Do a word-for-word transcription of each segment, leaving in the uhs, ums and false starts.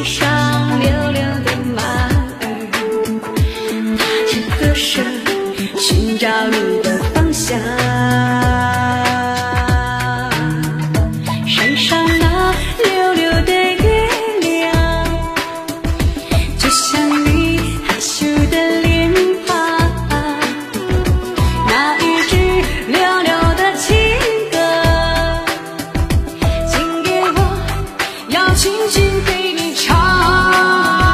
地上溜溜的马儿，踏着歌声寻找你的方向。山上那溜溜的月亮，就像你害羞的脸庞。那一支溜溜的情歌，请给我，要轻轻对你唱。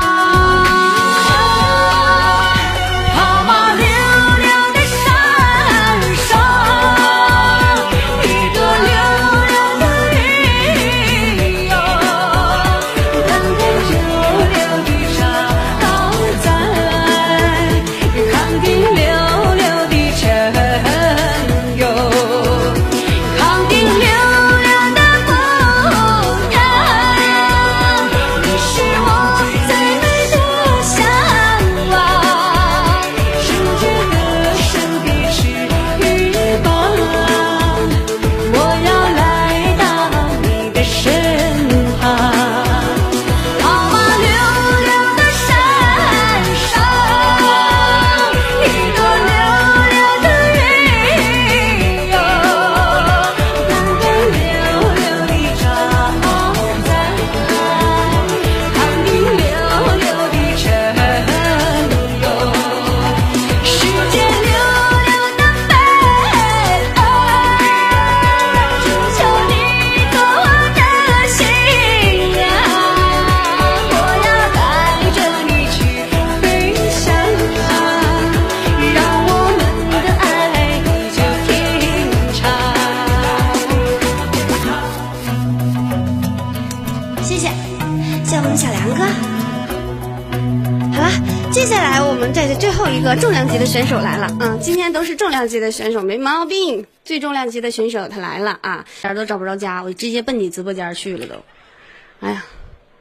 一个重量级的选手来了，嗯，今天都是重量级的选手，没毛病。最重量级的选手他来了啊，哪儿都找不着家，我直接奔你直播间去了都。哎呀，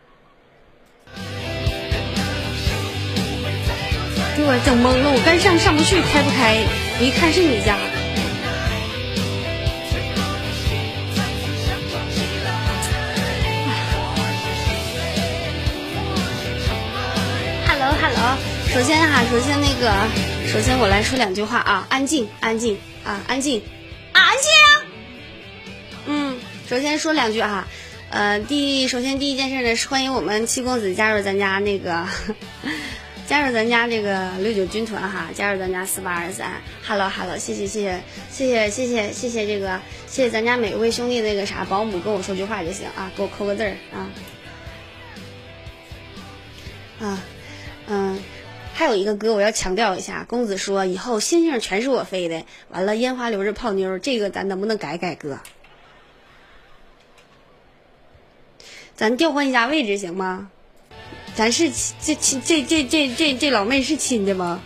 给我整懵了，我该上上不去，开不开，我一看是你家。Hello Hello。首先哈、啊，首先那个，首先我来说两句话啊，安静，安静啊，安静，安静。嗯，首先说两句哈、啊，呃，第首先第一件事呢是欢迎我们七公子加入咱家那个，加入咱家这个六九军团哈，加入咱家四八二三 ，Hello Hello， 谢谢谢谢谢谢谢谢谢谢这个谢谢咱家每位兄弟那个啥保姆跟我说句话就行啊，给我扣个字儿啊，啊，嗯。还有一个歌我要强调一下，公子说以后星星全是我飞的，完了烟花留着泡妞，这个咱能不能改改歌？咱调换一下位置行吗？咱是这这这这这这这老妹是亲的吗？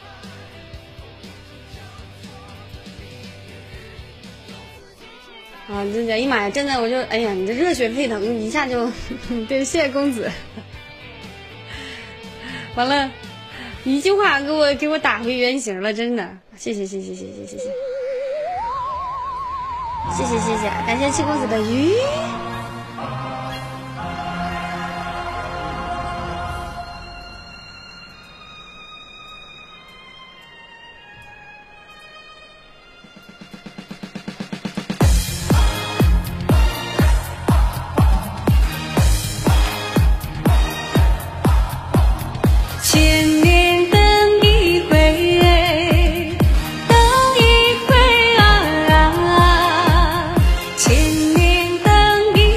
啊，真的，哎呀妈呀，真的我就哎呀，你这热血沸腾，一下就对，谢谢公子。完了。一句话给我给我打回原形了，真的，谢谢谢谢谢谢谢谢，谢谢谢谢，感谢七公子的鱼。千年等一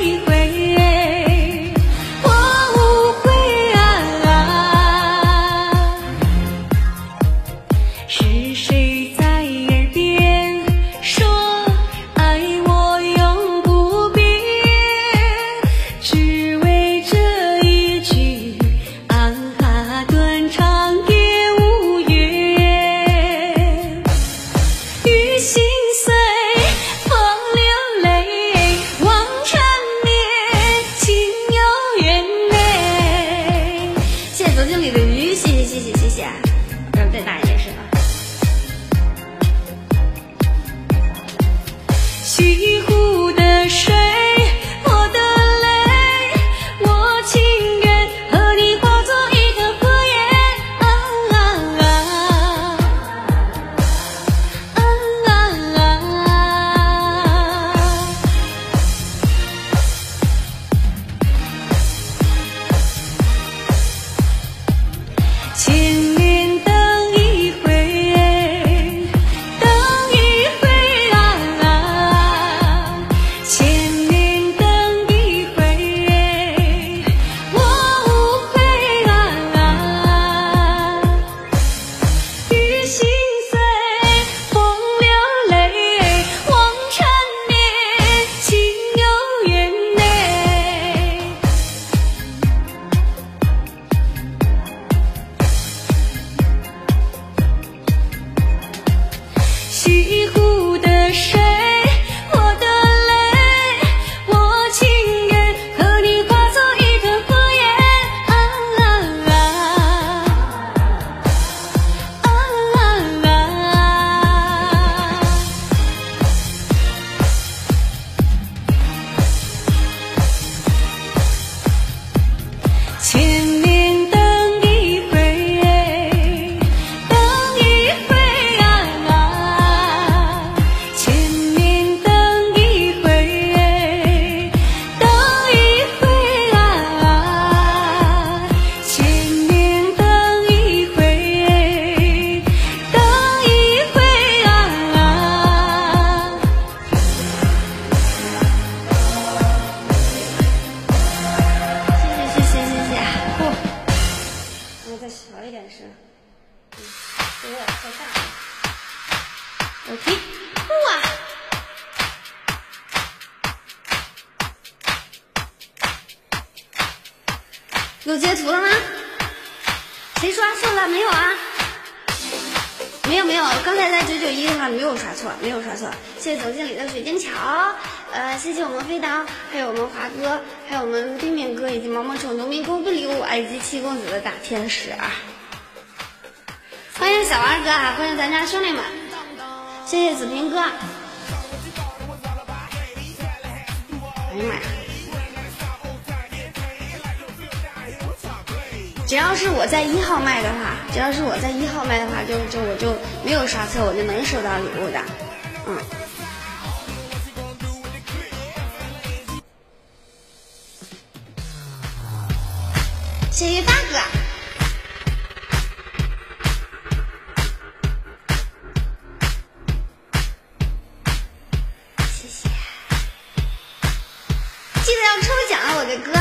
OK， 哇！有截图了吗？谁刷错了没有啊？没有没有，刚才在九九一的话没有刷错，没有刷错。谢谢总经理的水晶桥，呃，谢谢我们飞刀，还有我们华哥，还有我们冰面哥以及毛毛虫农民工不理我，以及七公子的大天使啊！欢迎小二哥啊，欢迎咱家兄弟们，谢谢子平哥。哎呀妈呀！只要是我在一号麦的话，只要是我在一号麦的话，就就我就没有刷错，我就能收到礼物的。嗯。谢谢大哥。谢谢。记得要抽奖啊，我的哥。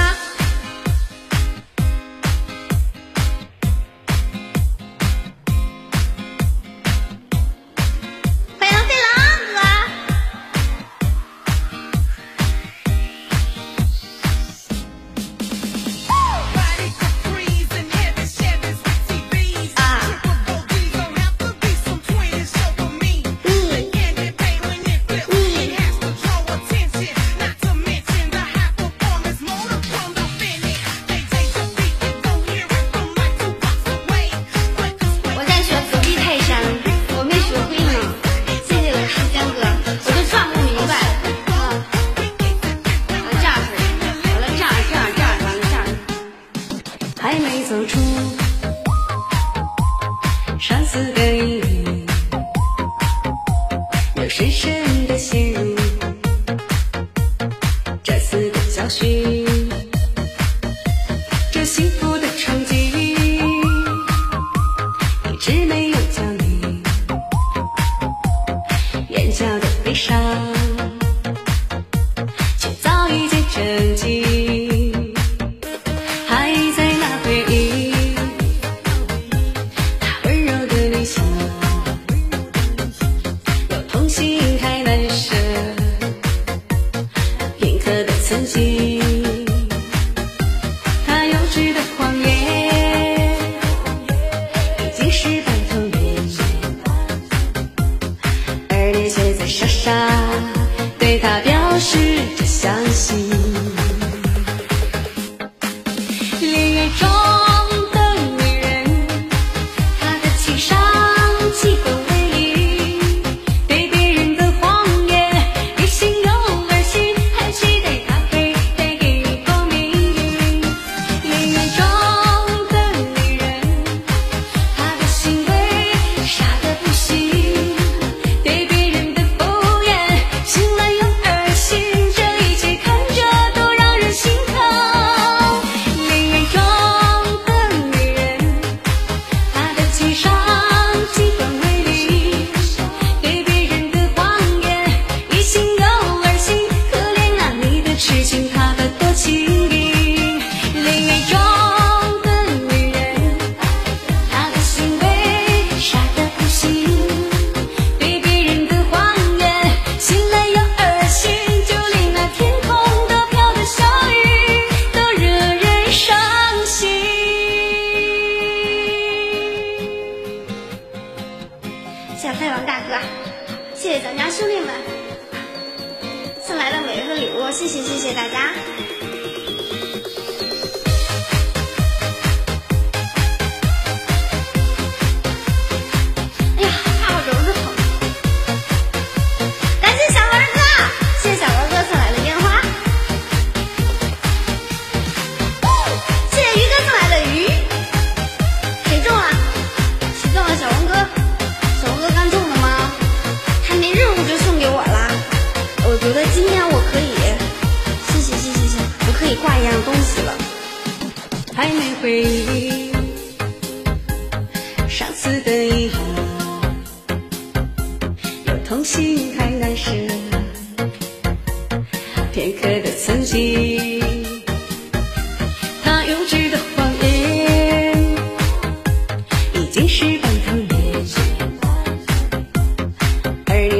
而你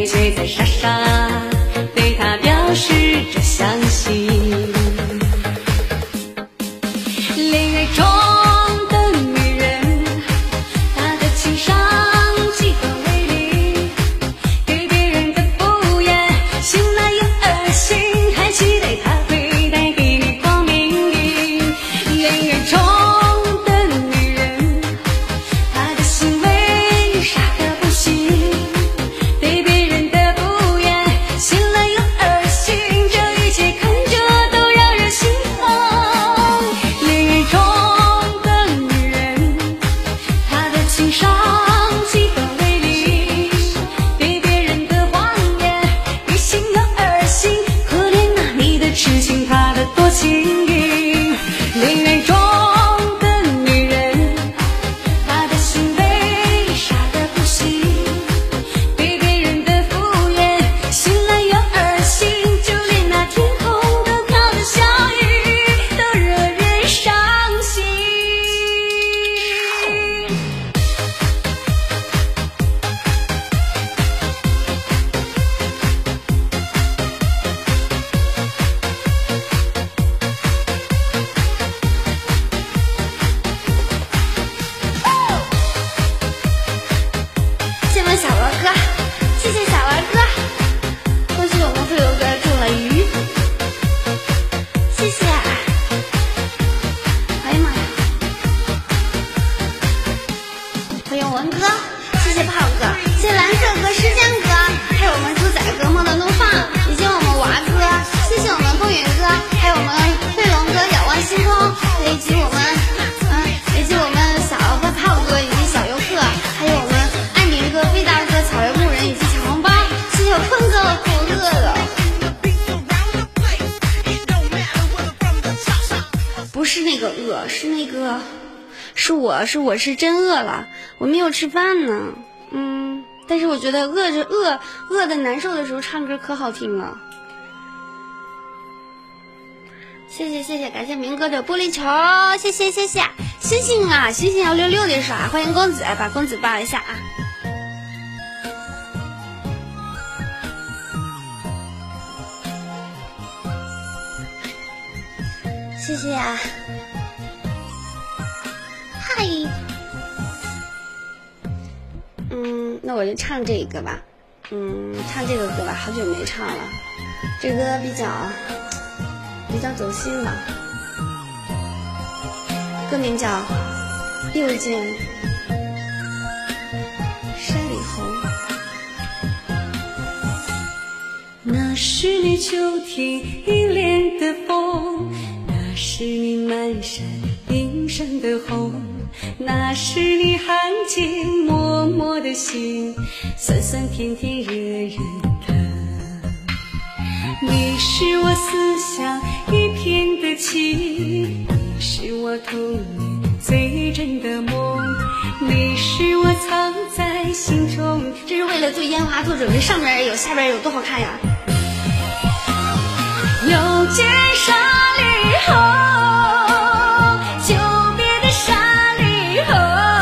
文哥，谢谢炮哥，谢谢蓝色哥、时间哥，还有我们猪仔哥、梦的怒放，以及我们娃哥，谢谢我们风云哥，还有我们飞龙哥、仰望星空，以及我们嗯，以及我们小哥炮哥以及小游客，还有我们爱民哥、飞大哥、草原牧人以及小红包，谢谢我坤哥，我饿了。不是那个饿，是那个，是我是我是真饿了，我没有吃饭呢。嗯，但是我觉得饿着饿饿的难受的时候唱歌可好听了。谢谢谢谢，感谢明哥的玻璃球，谢谢谢谢，星星啊星星幺六六的刷，欢迎公子，把公子抱一下啊。谢谢啊，嗨，嗯，那我就唱这个吧，嗯，唱这个歌吧，好久没唱了，这歌比较比较走心吧，歌名叫《又见山里红》。 那是你秋天依恋的风，那是你满山冰上的红，那是你含情脉脉的心，酸酸甜甜热热的。你是我思乡一片的情，你是我童年最真的梦，你是我藏在心中。 这是为了做烟花做准备，上面有下边有，多好看呀！ 又见山里红，久别的山里红，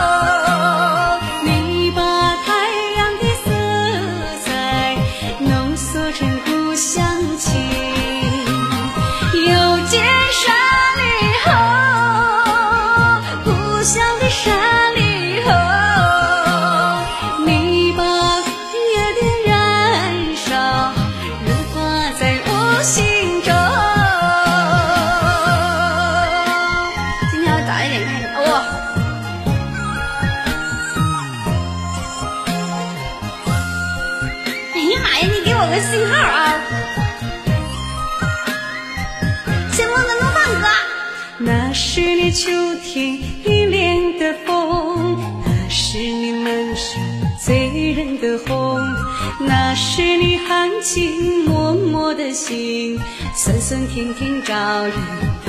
你把太阳的色彩浓缩成故乡情。又见山里红，故乡的山里红，你把夜的燃烧融化在我心。 信号啊！谢梦的怒放哥， 那是你秋天依恋的风，那是你满山醉人的红，那是你含情脉脉的心，酸酸甜甜招人疼。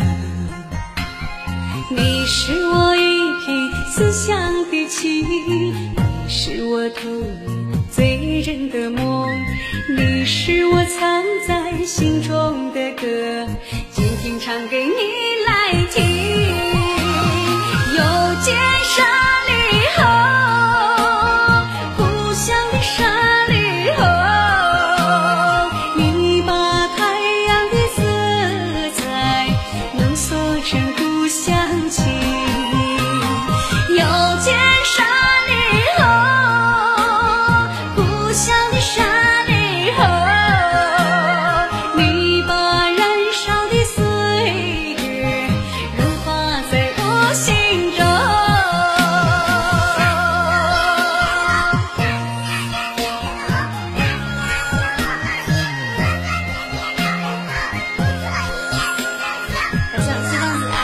你是我一片思乡的情，你是我童年醉人的梦，你是我藏在心中的歌，静静唱给你来听。又见山里红，故乡的山里红，你把太阳的色彩浓缩成故乡情。又见山里红，故乡的山里红，你把燃烧的岁月融化在我心中。 感谢我西公子啊！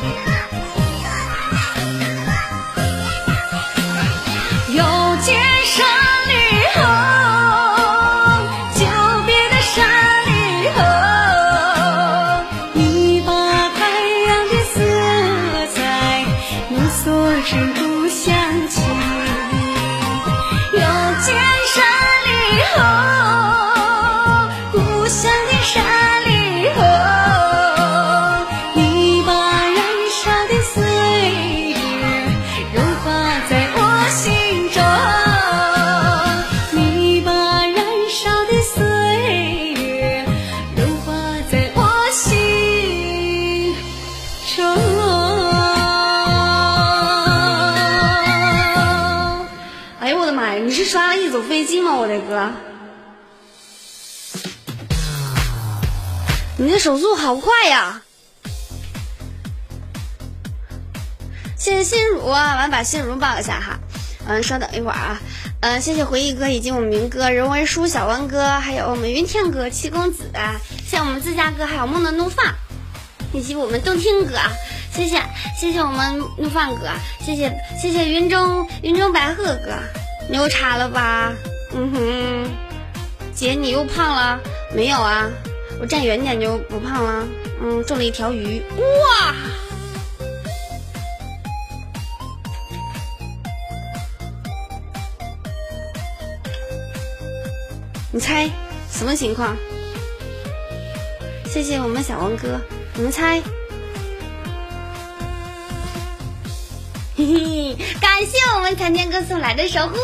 又见山里红，久别的山里红，你把太阳的色彩浓缩成故乡情。又见山里红，故乡的山里红，你把燃烧的岁月融化在我心中，你把燃烧的岁月融化在我心中。 哎呦我的妈呀！你是刷了一组飞机吗，我的哥？你的手速好快呀！谢谢心如啊，完把心如抱一下哈。 嗯，稍等一会儿啊。嗯，谢谢回忆哥以及我们明哥、人为书、小王哥，还有我们云天哥、七公子，谢谢我们自家哥，还有梦的怒放，以及我们冬天哥，谢谢谢谢我们怒放哥，谢谢谢谢云中云中白鹤哥，你又差了吧？嗯哼，姐你又胖了没有啊？我站远点就不胖了。嗯，中了一条鱼，哇！你猜什么情况？谢谢我们小王哥，你们猜？嘿嘿，感谢我们残天哥送来的守护，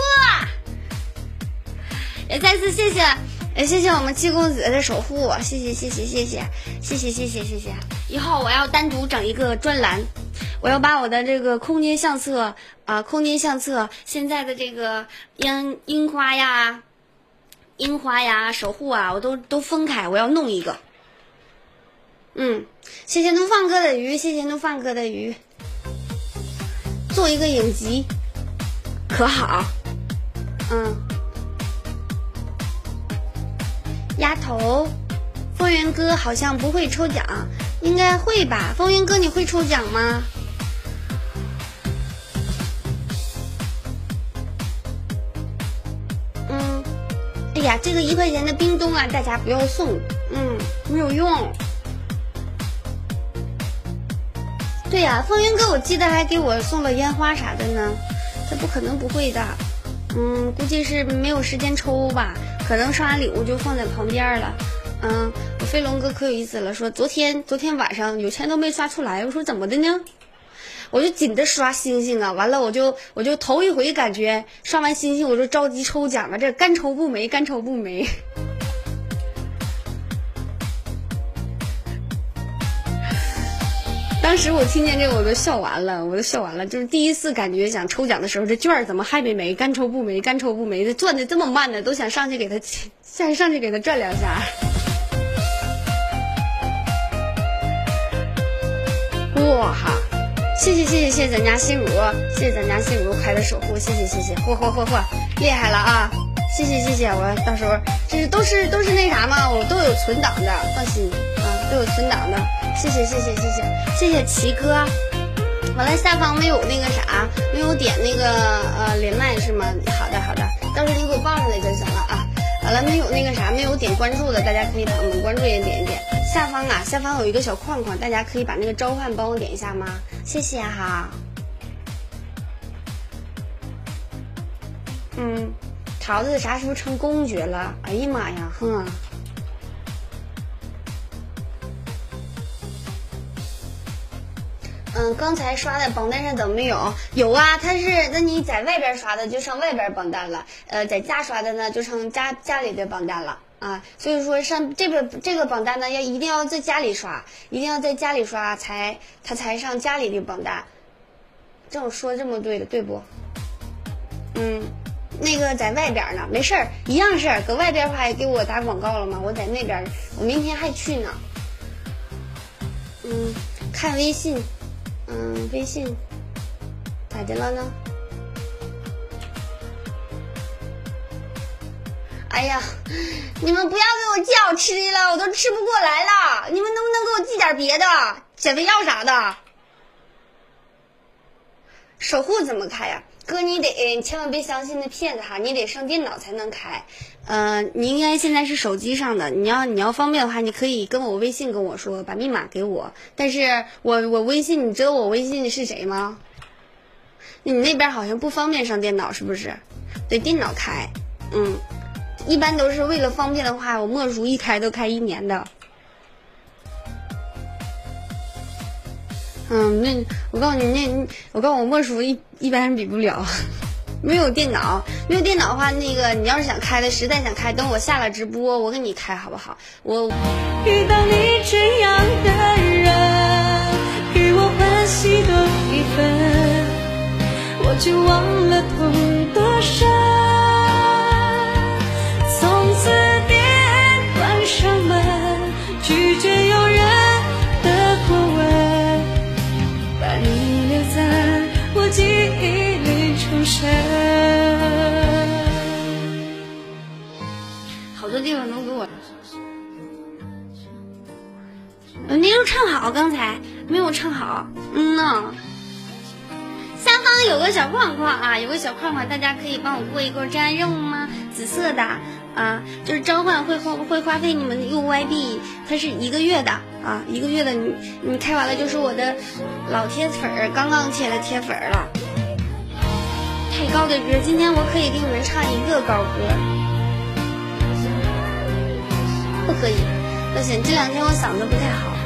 也再次谢谢，也谢谢我们七公子的守护，谢谢谢谢谢谢谢谢谢谢谢谢。以后我要单独整一个专栏，我要把我的这个空间相册啊、呃，空间相册现在的这个樱樱花呀。樱花呀，守护啊，我都都分开，我要弄一个。嗯，谢谢怒放哥的鱼，谢谢怒放哥的鱼，做一个影集，可好？嗯，丫头，风云哥好像不会抽奖，应该会吧？风云哥，你会抽奖吗？哎呀，这个一块钱的冰冻啊，大家不要送，嗯，没有用。对呀、啊，风云哥，我记得还给我送了烟花啥的呢，这不可能不会的，嗯，估计是没有时间抽吧，可能刷完礼物就放在旁边了。嗯，我飞龙哥可有意思了，说昨天昨天晚上有钱都没刷出来，我说怎么的呢？我就紧着刷星星啊，完了我就我就头一回感觉刷完星星我就着急抽奖了，这干抽不没，干抽不没。当时我听见这个我都笑完了，我都笑完了，就是第一次感觉想抽奖的时候，这券怎么还没没，干抽不没，干抽不没，这转的这么慢呢，都想上去给他下上去给他转两下。哇哈！谢谢谢谢谢谢咱家心如，谢谢咱家心如开的守护，谢谢谢谢，嚯嚯嚯嚯，厉害了啊！谢谢谢谢，我到时候这是都是都是那啥嘛，我都有存档的，放心啊，都有存档的，谢谢谢谢谢谢谢谢齐哥。完了下方没有那个啥，没有点那个呃连麦是吗？好的好的，到时候你给我报上来就行了啊。完了没有那个啥，没有点关注的，大家可以把我们关注也点一点。下方啊，下方有一个小框框，大家可以把那个召唤帮我点一下吗？谢谢哈。嗯，桃子啥时候成公爵了？哎呀妈呀，哼！嗯，刚才刷的榜单上怎么没有？有啊，他是那你在外边刷的就上外边榜单了，呃，在家刷的呢就上家家里的榜单了。啊，所以说上这个这个榜单呢，要一定要在家里刷，一定要在家里刷才他才上家里的榜单。这我说这么对的，对不？嗯，那个在外边呢，没事儿，一样事儿。搁外边的话也给我打广告了吗？我在那边，我明天还去呢。嗯，看微信，嗯，微信咋的了呢？哎呀，你们不要给我寄好吃的了，我都吃不过来了。你们能不能给我寄点别的，减肥药啥的？守护怎么开呀、啊？哥，你得你千万别相信那骗子哈，你得上电脑才能开。呃，你应该现在是手机上的，你要你要方便的话，你可以跟我微信跟我说，把密码给我。但是我我微信，你知道我微信是谁吗？你那边好像不方便上电脑，是不是？得电脑开，嗯。一般都是为了方便的话，我默书一开都开一年的。嗯，那我告诉你，那我告诉我默书一一般人比不了，没有电脑，没有电脑的话，那个你要是想开的，实在想开，等我下了直播，我给你开好不好？我遇到你这样的人，给我欢喜多一分，我就忘了痛多深。从此别关上门，拒绝有人的过问，把你留在我记忆里重生。 的地方都给我。没有唱好，刚才没有唱好。嗯呢，下方有个小框框啊，有个小框框，大家可以帮我过一过这样任务吗？紫色的啊，就是召唤会花会花费你们的 U Y 币，它是一个月的啊，一个月的你你开完了就是我的老铁粉儿，刚刚贴了铁粉了。太高的歌，今天我可以给你们唱一个高歌，不可以，抱歉，这两天我嗓子不太好。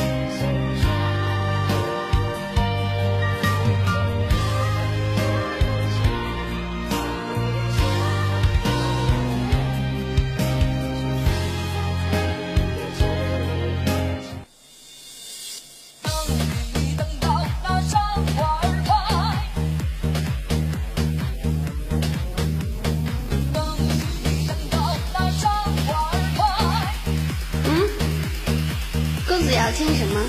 要听什么？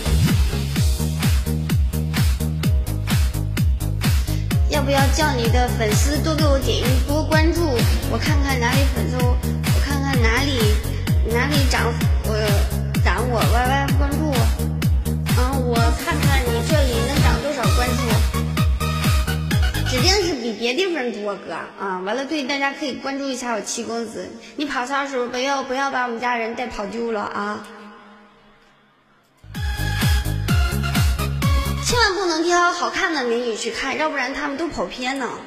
要不要叫你的粉丝多给我点一多关注？我看看哪里粉丝，我看看哪里哪里涨我涨我 Y Y 关注我，啊，我看看你这里能涨多少关注？指定是比别地方多哥啊！完了，对，大家可以关注一下我七公子。你跑操的时候不要不要把我们家人带跑丢了啊！千万不能挑好看的美女去看，要不然他们都跑偏呢。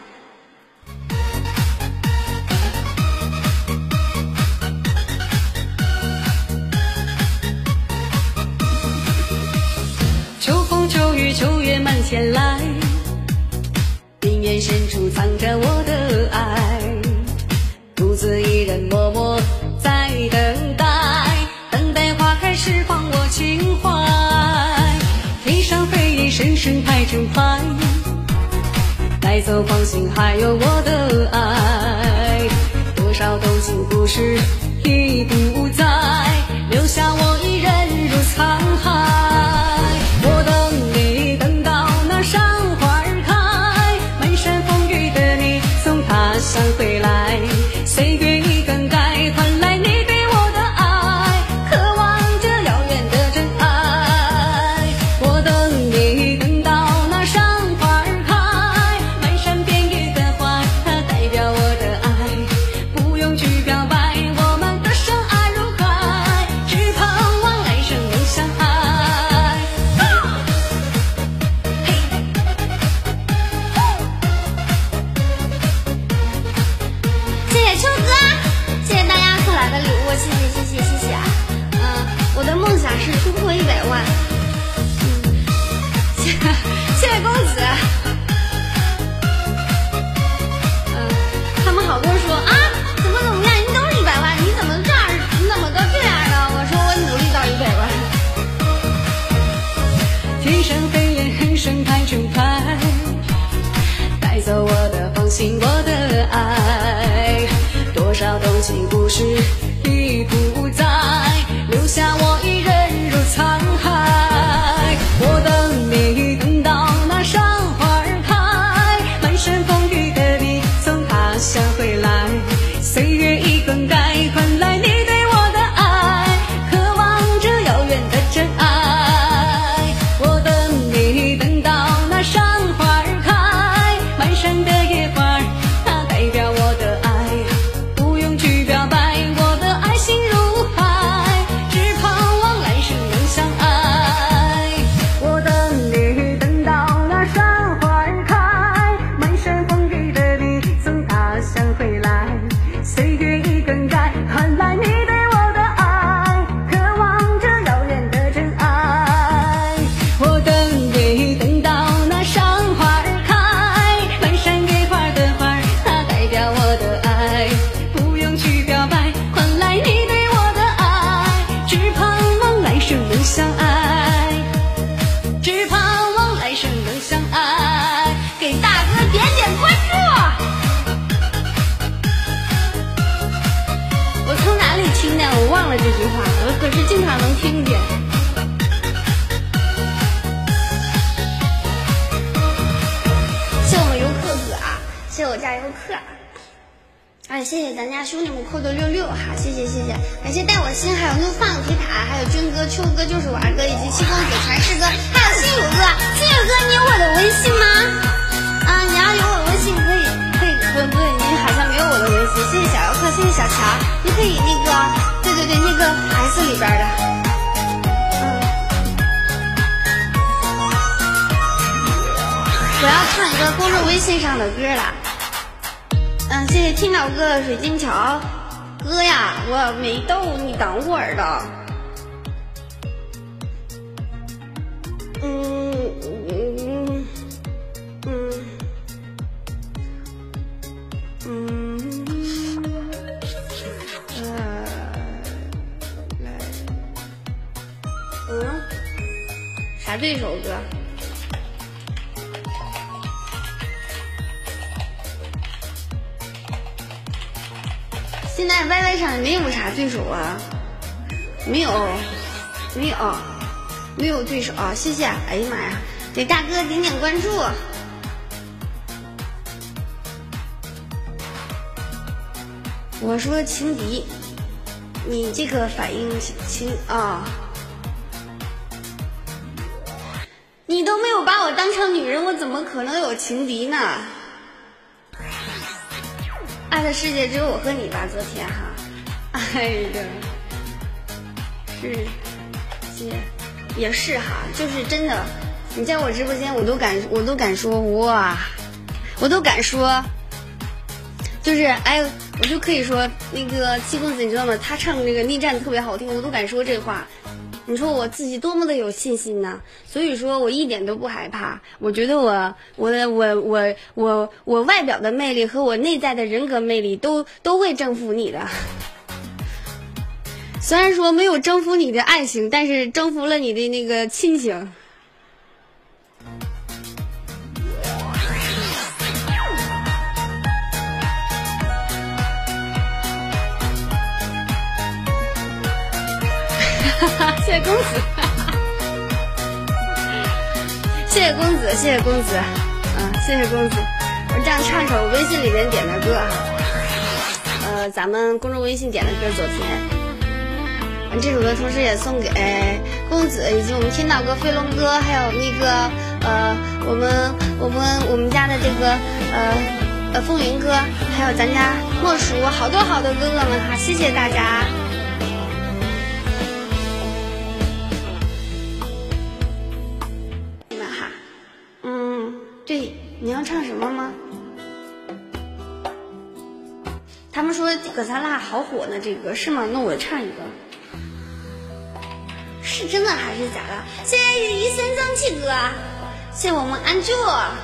秋风秋雨秋月满天来，林渊深处藏着我的爱，独自一人默默在等待，等待花开释放我情怀。天上飞燕声声拍成拍，带走芳心还有我的爱，多少动情故事已不在，留下我一人如沧海。我等你等到那山花开，满山风雨的你从他乡回来，岁月已更改，换来你对我的爱，渴望着遥远的真爱。我等你等到那山花开，满山遍野的花，它代表我的爱，不用去表白，我们的深爱如海，只盼望来生能相爱。 谢谢秋哥，谢谢大家送来的礼物，谢谢谢谢谢谢啊！嗯，我的梦想是突破一百万。嗯，谢谢谢公子。嗯，他们好多人说啊，怎么怎么样，你都是一百万，你怎么这样？你怎么都这样呢？我说我努力到一百万。 天上飞燕恨声拍成拍，带走我的芳心我的爱，多少动情故事已不在，留下我一人如沧海。我等你等到那山花开，满山风雨的你从他乡回来，岁月已更改，换来你对我的爱，渴望着遥远的真爱。我等你等到那山花开，满山的野花，它代表我的爱，不用去表白，我的爱心如海，只盼望来生能相爱。我等你等到那山花开，满山风雨的你从他乡回来，岁月已更改，换来你对我的爱，渴望着遥远的真爱。我等你等到那山花开，满山野花的花，它代表我的爱，不用去表白，换来你对我的爱，只盼望来生能相爱，只盼望来生能相爱。 给大哥点点关注。我从哪里听的？我忘了这句话，我可是经常能听见。谢我们游客哥啊，谢我家游客。 哎，谢谢咱家兄弟们扣的六六哈，谢谢谢谢，感谢带我心，还有怒放铁塔，还有军哥、秋哥就是娃哥，以及七公子、传世哥，还有心宇哥。心宇哥，你有我的微信吗？啊，你要有我的微信可以可以，不对，你好像没有我的微信。谢谢小游客，谢谢小乔，你可以那个，对对对，那个 S 里边的。嗯，我要唱一个公众微信上的歌了。嗯，谢谢听到哥的水晶桥，哥呀，我没逗你，等会儿的。嗯嗯嗯嗯呃，来，嗯，啥对手哥？现在 Y Y 上没有啥对手啊，没有，没有，没有对手啊！谢谢，哎呀妈呀，给大哥点点关注。我说情敌，你这个反应情啊，你都没有把我当成女人，我怎么可能有情敌呢？爱的世界只有我和你吧，昨天哈，爱的世界也是哈，就是真的，你在我直播间，我都敢，我都敢说哇，我都敢说，就是哎，我就可以说那个七公子，你知道吗？他唱那个逆战特别好听，我都敢说这话。你说我自己多么的有信心呢？所以说我一点都不害怕。我觉得我我的我我我我外表的魅力和我内在的人格魅力都都会征服你的。虽然说没有征服你的爱情，但是征服了你的那个亲情。谢谢公子，谢谢公子，谢谢公子，嗯，谢谢公子。我这样唱首微信里面点的歌，呃，咱们公众微信点的歌，昨天这首歌同时也送给公子以及我们天道哥、飞龙哥，还有那个呃，我们我们我们家的这个呃呃风云哥，还有咱家莫叔，好多好多哥哥们哈，谢谢大家。对，你要唱什么吗？他们说葛萨拉好火呢，这个是吗？那我唱一个，是真的还是假的？谢谢一三三七哥，谢谢我们安住。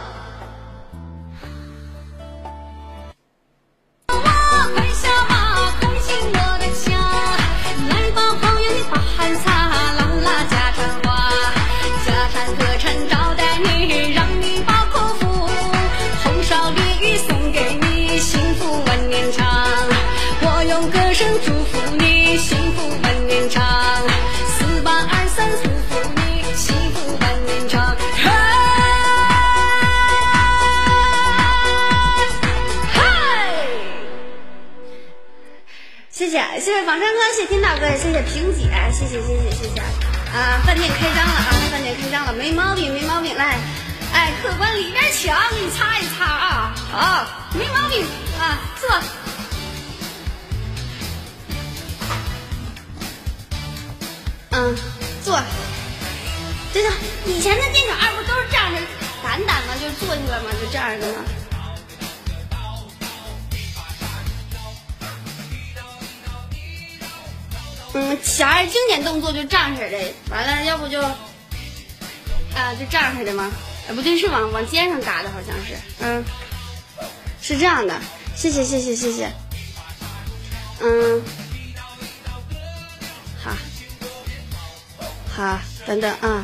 谢谢仿山哥，谢谢听到哥，谢谢萍姐，谢谢谢谢谢谢啊！饭店开张了啊！饭店开张了，没毛病没毛病，来，哎，客官里边请，给你擦一擦啊！好，没毛病啊，坐。嗯，坐。对的，以前的店长二不都是这样的掸掸吗？就是坐下来吗？就这样的吗？嗯，小孩经典动作就这样式的，完了要不就，啊，就这样式的吗？啊，不对，是往往肩上嘎的，好像是，嗯，是这样的。谢谢谢谢谢谢，嗯，好，好，等等啊，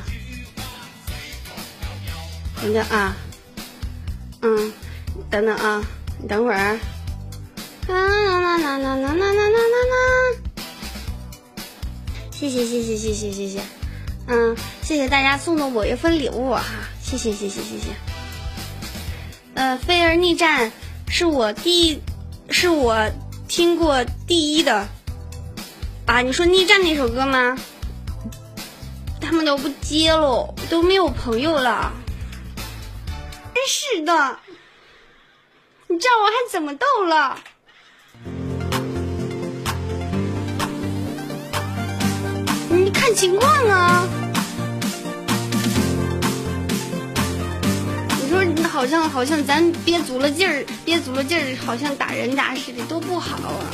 等等啊，嗯，等等啊，你等会儿啊，啦啦啦啦啦啦啦啦啦啦。谢谢谢谢谢谢谢谢，嗯，谢谢大家送的我一份礼物哈，谢谢谢谢谢谢。呃，飞儿逆战是我第是我听过第一的啊！你说逆战那首歌吗？他们都不接喽，都没有朋友了。真是的，你这样我还怎么斗了？你看情况啊。你说好像好像咱憋足了劲儿，憋足了劲儿，好像打人家似的，多不好啊。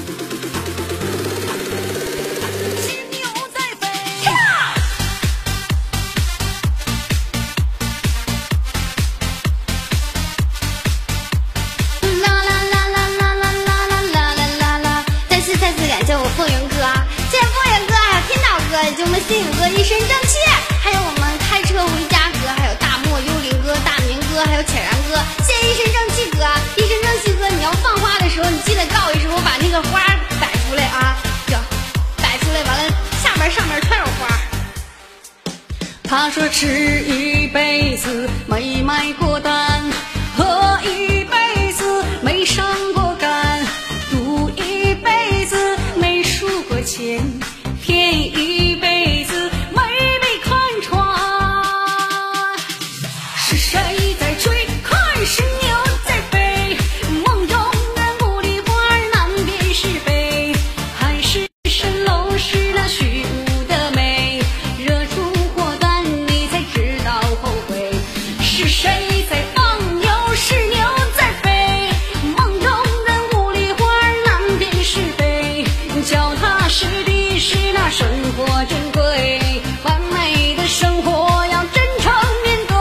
就我们新宇哥一身正气，还有我们开车回家哥，还有大漠幽灵哥、大明哥，还有浅然哥，谢谢一身正气哥，一身正气哥，你要放花的时候，你记得告一声，我把那个花摆出来啊，就摆出来，完了下边上面全有花。 他说吃一辈子没买过单，喝一辈子没上过杆，赌一辈子没输过钱，骗一辈子没被看穿。是谁在追？看是牛在飞。梦中的茉莉花难辨是非，还是蜃楼是那虚无的美？惹出祸端，你才知道后悔。是谁在放牛？是牛在飞。梦中的茉莉花难辨是非，脚踏实地是那生活珍贵，完美的生活要真诚面对。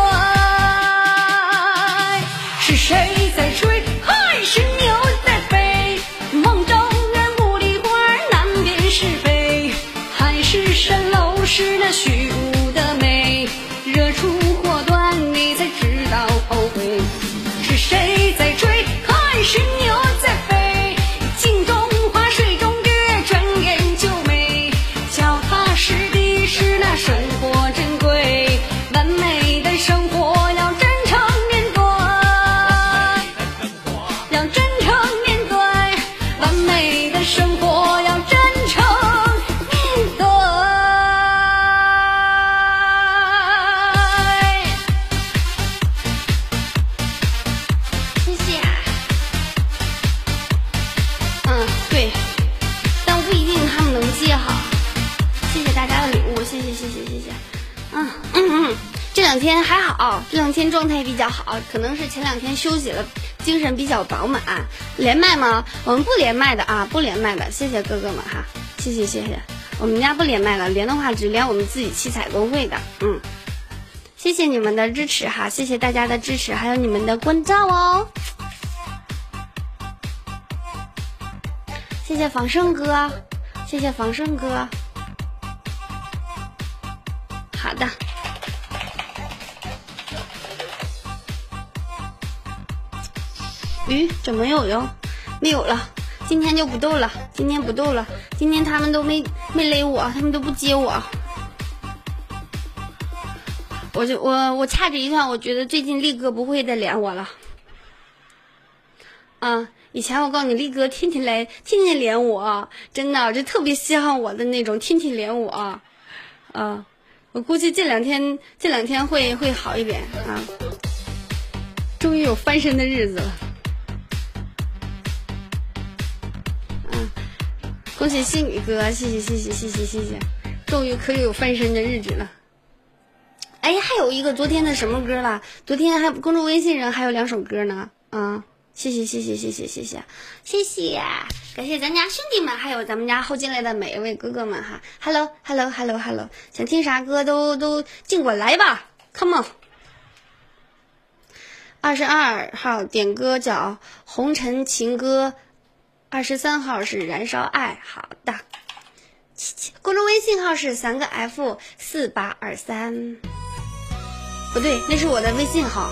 是谁在追？还是牛在飞？梦中的茉莉花难辨是非，还是蜃楼是那虚无的美？惹出祸端，你才知道后悔。是谁在追？还是牛在飞？镜中花，水中月，转眼就没。脚踏实地是那生活珍贵，完美的生活要真诚面对，要真诚面对，完美的生活要真诚面对。 谢谢。嗯，对，但不一定他们能接好。谢谢大家的礼物，谢谢谢谢谢谢。嗯嗯嗯，这两天还好，这两天状态比较好，可能是前两天休息了，精神比较饱满。连麦吗？我们不连麦的啊，不连麦的。谢谢哥哥们哈，谢谢谢谢。我们家不连麦的，连的话只连我们自己七彩公会的。嗯，谢谢你们的支持哈，谢谢大家的支持，还有你们的关照哦。谢谢仿生哥，谢谢仿生哥。好的。鱼怎么有哟？没有了，今天就不斗了，今天不斗了，今天他们都没没勒我，他们都不接我。我就我我掐指一算，我觉得最近力哥不会再连我了。啊，以前我告诉你，力哥天天来，天天连我，真的就特别稀罕我的那种，天天连我。啊，我估计这两天这两天会会好一点啊，终于有翻身的日子了。嗯，恭喜星宇哥，谢谢谢谢谢谢谢谢，终于可以有翻身的日子了。哎，还有一个昨天的什么歌了？昨天还公众微信上还有两首歌呢。啊，谢谢谢谢谢谢谢谢谢谢，感谢咱家兄弟们，还有咱们家后进来的每一位哥哥们哈。Hello Hello Hello Hello， 想听啥歌都都尽管来吧 ，Come on。二十二号点歌叫《红尘情歌》，二十三号是《燃烧爱》。好的，公众微信号是三个 F 四八二三。不对，那是我的微信号。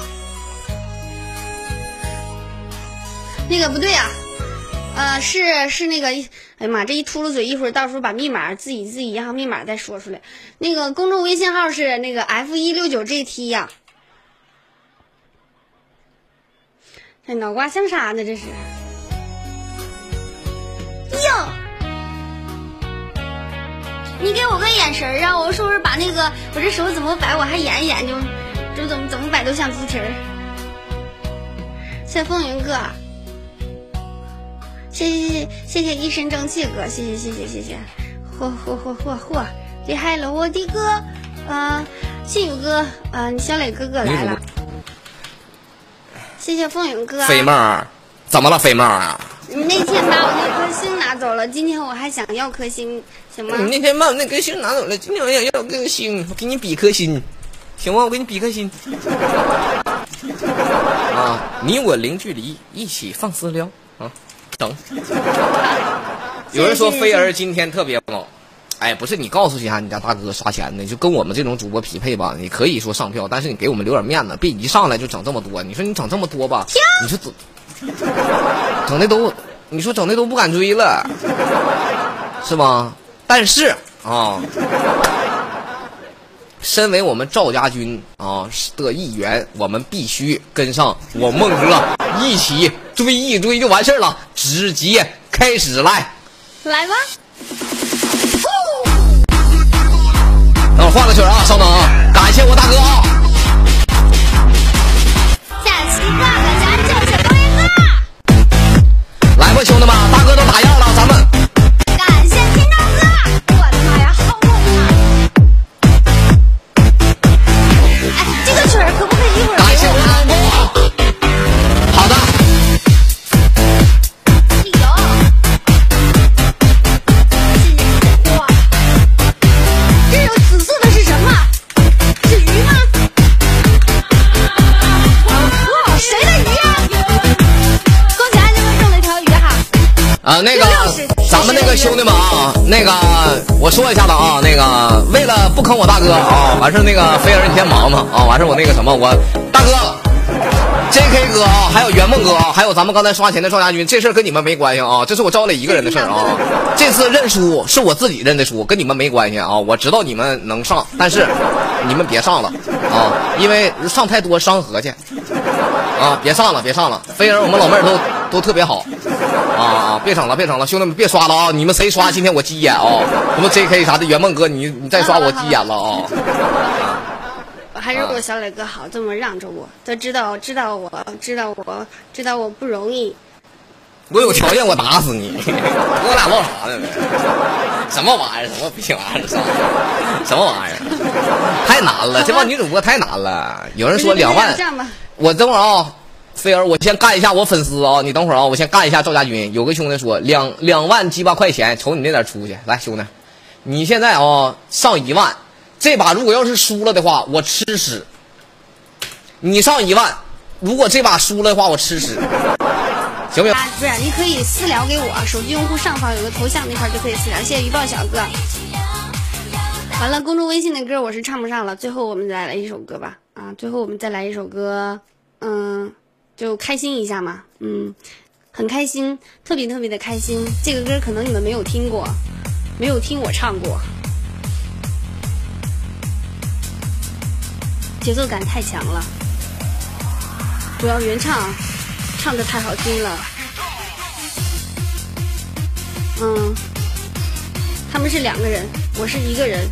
那个不对啊，呃，是是那个，哎呀妈，这一秃噜嘴，一会儿到时候把密码自己自己银行密码再说出来。那个公众微信号是那个 F 一六九 G T 呀。这脑瓜像啥呢？这是。 你给我个眼神啊！我是不是把那个我这手怎么摆，我还演一演就，就怎么怎么摆都像猪蹄儿。谢谢风云哥，谢谢谢谢谢谢一身正气哥，谢谢谢谢谢谢，嚯嚯嚯嚯嚯，厉害了我的哥，呃，信宇哥，呃，小磊哥哥来了，谢谢风云哥。 飞妹儿，怎么了，飞妹儿啊？ 你那天把我那颗星拿走了，今天我还想要颗星，行吗？ 你那天把我那颗星拿走了，今天我想要颗星，我给你比颗星，行吗？我给你比颗星。啊，你我零距离，一起放私聊啊，等。有人说菲儿今天特别猛，哎，不是你告诉一下你家大哥刷钱的，就跟我们这种主播匹配吧。你可以说上票，但是你给我们留点面子，别一上来就整这么多。你说你整这么多吧，你说整的都，你说整的都不敢追了，是吧？但是啊，身为我们赵家军啊的一员，我们必须跟上我孟哥一起追一追就完事了，直接开始来， 来吧。 等我换个曲啊，稍等啊，感谢我大哥啊。 下期哥哥咱就是风云哥。 来吧，兄弟们，大哥都打样了，咱们。 感谢金大哥，我的妈呀，好猛啊！哎，这个曲儿可不可以一会儿？ 感谢我大哥。好的。 理由。谢谢哇！这有紫色的是什么？是鱼吗？哇，谁的鱼啊？恭喜安哥中了一条鱼哈！ 啊，那个咱们那个兄弟们啊，那个我说一下子啊，那个为了不坑我大哥啊，完事那个菲儿你先忙嘛啊，完事我那个什么，我大哥 J K 哥啊，还有圆梦哥啊，还有咱们刚才刷钱的赵家军，这事儿跟你们没关系啊，这是我赵磊一个人的事儿啊。这次认输是我自己认的输，跟你们没关系啊。我知道你们能上，但是你们别上了啊，因为上太多伤和去啊，别上了，别上了。菲儿我们老妹儿都都特别好啊啊，别整了，别整了，兄弟们别刷了啊！你们谁刷今天我急眼啊？什么 J K 啥的，圆梦哥你你再刷我急眼了啊！ 还是我小磊哥好，这么让着我，都知道知道我知道我知道我不容易。 我有条件我打死你，我俩闹啥呢？什么玩意儿？什么逼玩意儿？什么玩意儿？太难了，这帮女主播太难了。有人说两万， 这样吧， 我等会儿啊，菲儿，我先干一下我粉丝啊，你等会儿啊，我先干一下赵家军。有个兄弟说两两万鸡巴块钱，瞅你那点出息，来兄弟，你现在啊上一万。这把如果要是输了的话，我吃屎。你上一万，如果这把输了的话，我吃屎，行不行？ 啊，不是，你可以私聊给我，手机用户上方有个头像那块就可以私聊。谢谢鱼豹小哥。完了，公众微信的歌我是唱不上了，最后我们再来一首歌吧。啊，最后我们再来一首歌，嗯，就开心一下嘛，嗯，很开心，特别特别的开心。这个歌可能你们没有听过，没有听我唱过。节奏感太强了，主要原唱唱的太好听了。嗯，他们是两个人，我是一个人。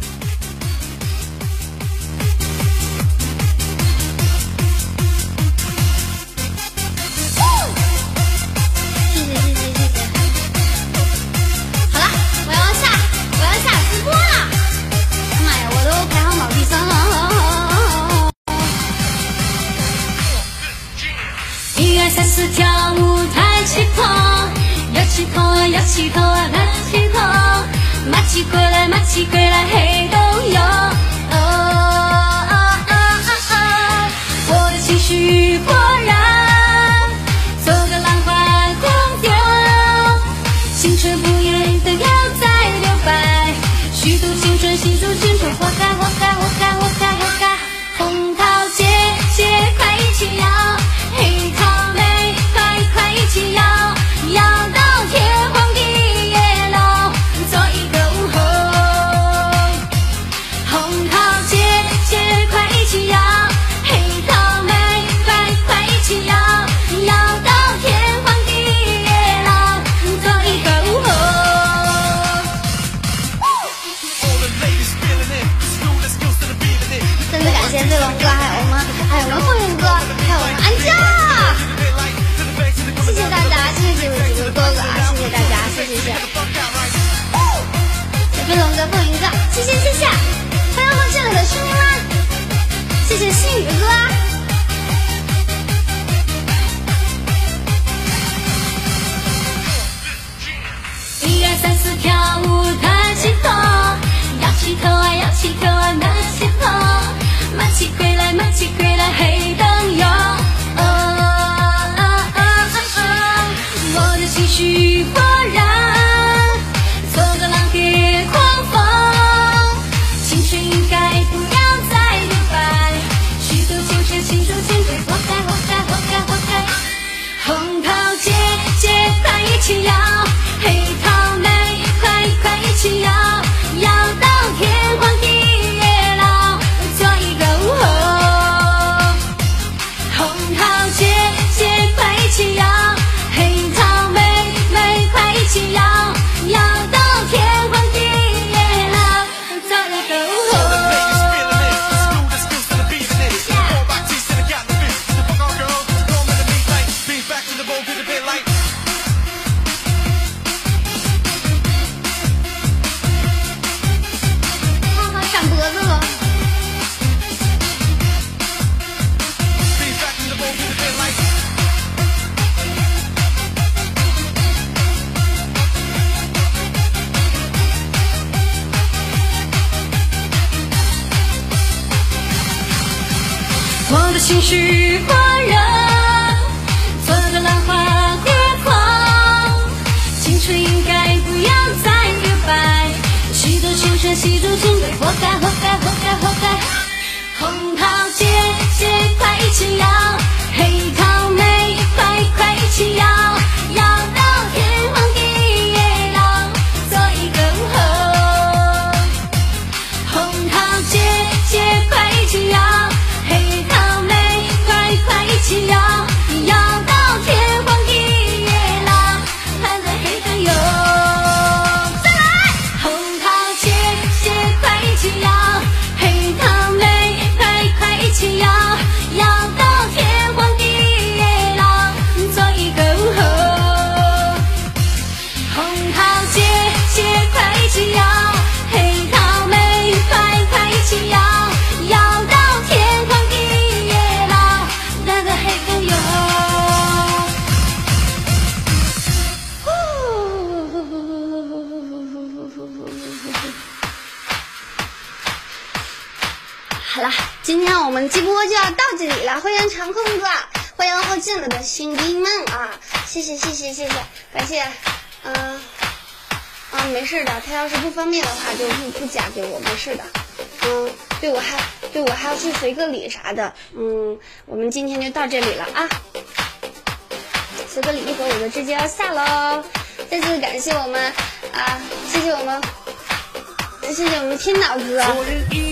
谢谢谢谢谢谢。好了，我要下我要下直播了。妈呀，我都排行榜第三了。 一二三四跳舞抬起头，摇起头啊摇起头啊抬起头，马起归来马起归来嘿都有，哦哦哦哦哦，我的情绪果然走个浪花荒丢，青春不言的要再留白，虚度青春细数青春，活该活该活该活该活该，红桃姐姐快一起摇，黑桃妹快快一起摇，摇到天荒地老，做一个午后。红桃姐姐快一起摇，黑桃妹快快一起摇。 绪火燃，做个浪别狂风，青春应该不要再留白，虚度青春心中千堆，活该活该活该活该。红桃姐姐快一起摇，黑桃妹快快一起摇，摇到天荒地老，做一个午后。红桃姐姐快一起摇，黑桃妹妹快一起摇，摇到天荒地老，做一个午后。 哈哈，闪脖子了。 我的心绪火热，做个浪花别狂，青春应该不要再留白，虚度青春戏中情对，活该活该活该活该。红桃姐姐快一起摇，黑桃妹快快一起摇，摇到天荒地老，做一个午后。红桃姐姐快一起摇，黑桃妹快快一起摇，摇到天荒地老，看在黑的哟。再来！红桃姐姐快一起摇，黑桃妹快快一起摇，摇到天荒地老，做一个午后。红桃姐姐快一起摇，黑桃妹快快一起摇，摇到天荒地老，那个黑的哟。 好了，今天我们直播就要到这里了，欢迎长空哥，欢迎后进来的兄弟们啊！谢谢谢谢谢谢，感谢，嗯、呃，啊，没事的，他要是不方便的话就不不加给我，没事的，嗯，对我还对我还要去随个礼啥的，嗯，我们今天就到这里了啊，随个礼一会儿我就直接要下喽，再次感谢我们啊，谢谢我们。谢谢我们天脑哥，啊，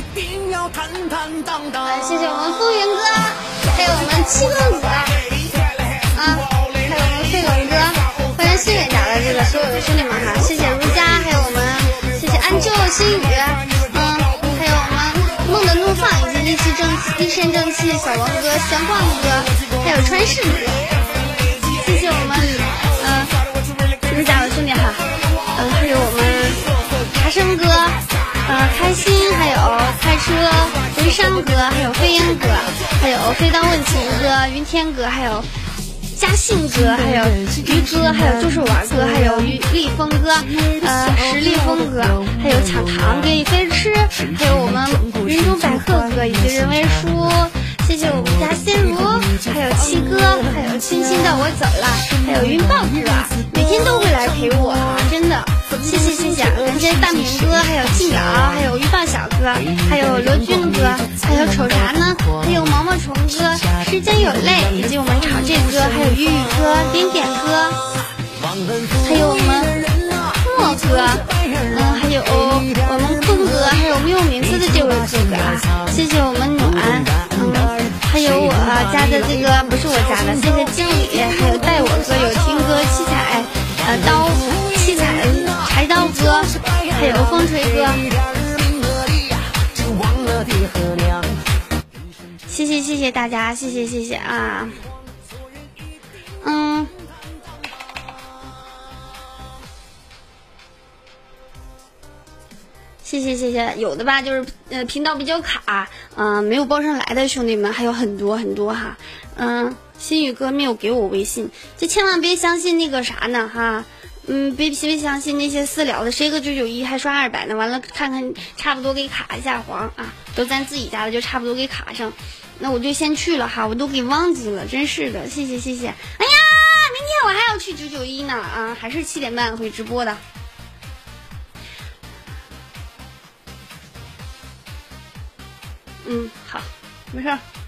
谢谢我们风云哥，还有我们七公子，啊，还有我们费冷哥，欢迎新伟达的这个所有的兄弟们哈，谢谢如家，还有我们谢谢安舅、心雨，嗯，还有我们梦的怒放以及一气正气、一身正气小王哥、祥晃哥，还有川世哥，谢谢我们嗯如家的兄弟哈，嗯，还有我们茶生哥。呃，开心，还有开车，文山哥，还有飞燕哥，还有飞刀问情哥，云天哥，还有嘉信哥，还有于哥，还有就是玩哥，还有于立峰哥，呃，石立峰哥，还有抢糖给你飞吃，还有我们云中百鹤哥以及人为书，谢谢我们家仙如，还有七哥，还有轻轻的我走了，还有云豹哥，每天都会来陪我啊，真的。谢谢谢谢，感谢大明哥，还有静瑶，还有鱼棒小哥，还有罗俊哥，还有瞅啥呢？还有毛毛虫哥，时间有泪，以及我们长这哥，还有玉玉哥、点点哥，还有我们莫哥，嗯，还有我们坤哥，还有没有名字的这位哥哥啊，谢谢我们暖，嗯，还有我家的这个不是我家的，谢谢经理，还有带我哥，有听歌七彩，呃刀七彩。柴刀哥，还有风吹哥，谢谢谢谢大家，谢谢谢谢啊，嗯，谢谢谢谢，有的吧就是呃频道比较卡，嗯、呃、没有报上来的兄弟们还有很多很多哈，嗯、呃，心宇哥没有给我微信，就千万别相信那个啥呢哈。嗯，别别相信那些私聊的，谁个九九一还刷二百呢？完了看看差不多给卡一下黄啊，都咱自己家的就差不多给卡上，那我就先去了哈，我都给忘记了，真是的，谢谢谢谢。哎呀，明天我还要去九九一呢啊，还是七点半会直播的。嗯，好，没事儿。